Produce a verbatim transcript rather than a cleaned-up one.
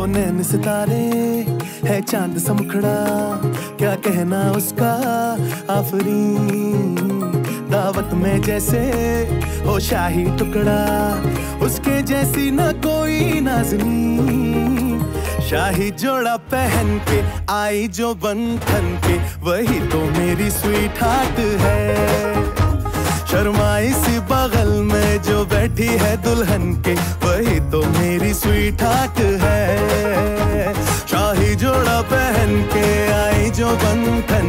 नैन सितारे है चांद सा मुखड़ा, क्या कहना उसका आफरीन। दावत में जैसे हो शाही टुकड़ा, उसके जैसी ना कोई नाज़नीन। शाही जोड़ा पहन के आई जो बंधन के, वही तो मेरी स्वीट हार्ट है। शर्माई सी बगल में जो बैठी है दुल्हन के, वही तो मेरी स्वीट हार्ट है। शाही जोड़ा पहन के आई जो बंधन